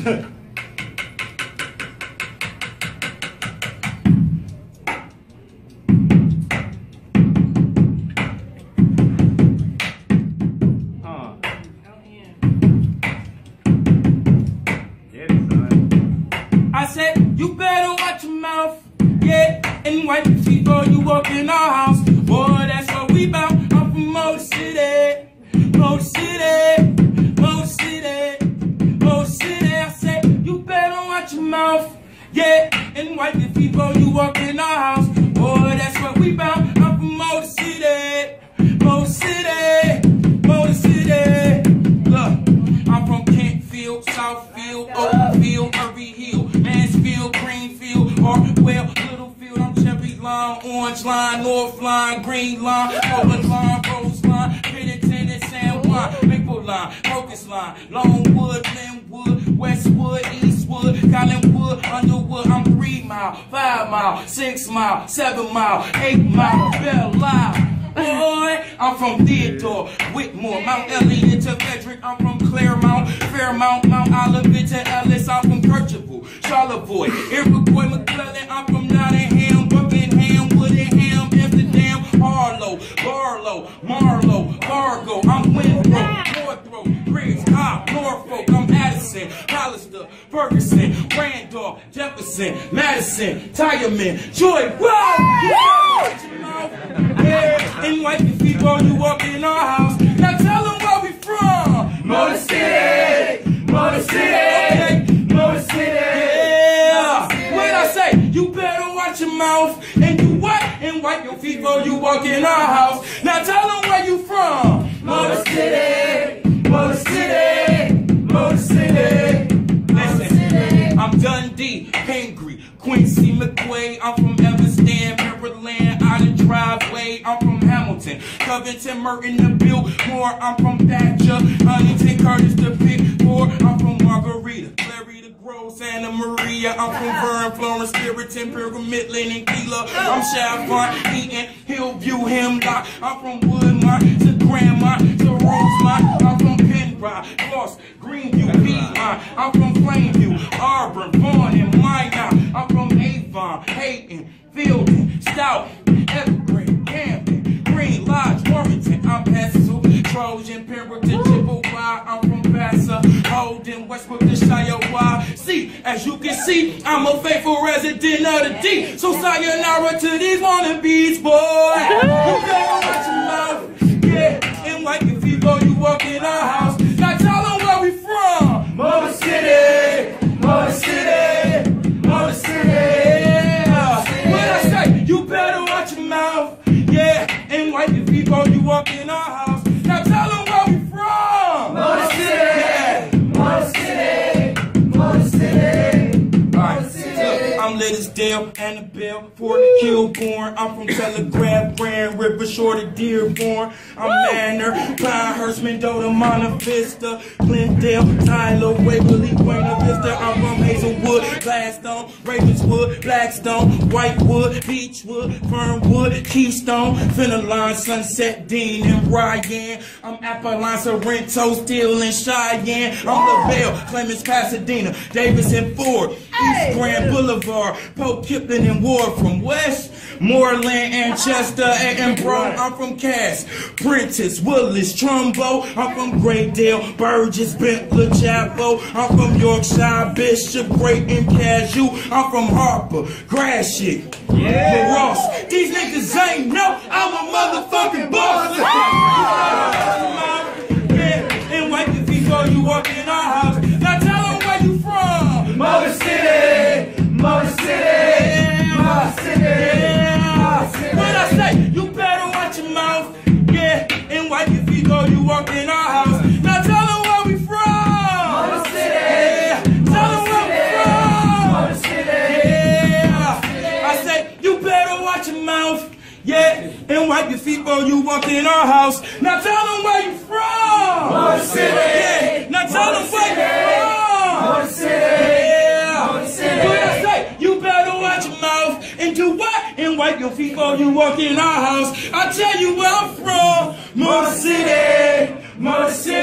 I said, you better watch your mouth, yeah, and wipe your feet before you walk in our house. Boy, that's what we bout. I'm from Motor City, Motor City, Motor City, Motor City. I said, you better watch your mouth, yeah, and wipe your feet before you walk in our house. Boy, that's what we bout. I'm from Motor City, Motor City, Motor City. Look, I'm from Kentfield, Southfield, Oakfield, Murray Hill, Mansfield, Greenfield, Hartwell, Littlefield. I'm Cherry Line, Orange Line, North Line, Green Line, Over Line, Rose Line, Pittington and San Juan, Maple Line, Crocus Line, Longwood, Linwood, Westwood, Eastwood, Collinwood, Underwood. I'm 3 mile, 5 mile, 6 mile, 7 mile, 8 mile, Bell Live. Boy, I'm from Theodore, Whitmore, Mount Elliott to Frederick. I'm from Claremont, Fairmount, Mount Olivet to Ellis. I'm from Kercheval, Charlevoix, Iroquois, McClellan. I'm from Nottingham, Buckingham, Woodingham, Amsterdam, Harlow, Barlow, Marlow, Fargo. I'm Winthrop, Northrop, Griggs, Cobb, Norfolk. I'm Addison, Hollister, Ferguson, Randolph, Jefferson, Madison, Tireman, Joy. Yeah, and wipe your feet while you walk in our house. Now tell them where we from. Motor City, Motor City, okay. Motor City. Yeah. What I say? You better watch your mouth and do what? And wipe your feet while you walk in our house. Now tell them where you from. Motor City, Motor City, Motor City. Listen, I'm Dundee, Pingree, Quincy, McQuay. I'm from Everstan, Maryland, out of Driveway. I'm from Hamilton, Covington, Merton, the Biltmore. I'm from Thatcher, Huntington, Curtis, the Pickford. I'm from Margarita, Clary, the Grove, Santa Maria. I'm from Vern, Florence, Spiriton, Pilgrim, Midland, and Keeler. I'm Chalfont, Eaton, Hillview, Hemlock. I'm from Woodmont to Grandmont to Rosemont. I'm from Penrod, Floss, Greenview, Piedmont. I'm from Plainview, Auburn, Vaughan, and Minot. I'm from Avon, Hayton, Fielding, Stout, Evergreen, Camden, Green Lodge, Warrington. I'm Pestle, Trojan, Pemberton, Chippewa. I'm from Vassar, Holden, Westbrook, the Shire. See, as you can see, I'm a faithful resident of the D. So sayonara to these wannabes, boy. You better watch your mouth, yeah, and wipe your feet before you walk in our house. Now tell them where we from. Motor City, Motor City, Motor City. What I say? You better watch your mouth, yeah, and wipe your feet before you walk in our house. Now tell them where we from. Motor City, Motor City, Motor City. Alright, look, I'm Liddesdale, Annabelle, Fort Kilbourne. I'm from Telegraph, Grand River, Short of Dearborn. I'm Manor, Pinehurst, Mendota, Monte Vista, Glendale, Tyler, Waverly, Buena Vista. I'm from Hazelwood, Gladstone, Ravenswood, Blackstone, Whitewood, Beechwood, Fernwood, Keystone, Fenelon, Sunset, Dean, and Ryan. I'm Apolline, Sorrento, Steel, and Cheyenne. I'm LaBelle, Clemens, Pasadena, Davis, and Ford, East Grand Boulevard, Pope, Kipling, and Ward. From West Moreland, Anchester, and Bro. I'm from Cass, Prentice, Willis, Trumbo. I'm from Greatdale, Burgess, Bentley, Chapel. I'm from Yorkshire, Bishop, Great, and Cashew. I'm from Harper, Gratiot, Ross. These niggas ain't know I'm a motherfucking boss. Yeah, and wipe your feet before you walk in our house. Now tell them where you from. Motor City, Motor City, Motor City. What I say? You better watch your mouth, yeah, and wipe your feet before you walk in our house. Now tell them where we from. Motor City, tell them where we from. Motor City, yeah. I say you better watch your mouth, yeah, and wipe your feet before you walk in our house. Now tell them where you from. Motor City, yeah. Now tell them where you from. Motor City, yeah. Motor City. What I say? You better watch your mouth and do what? And wipe your feet before you walk in our house. I tell you where I'm from. Motor City, Motor City.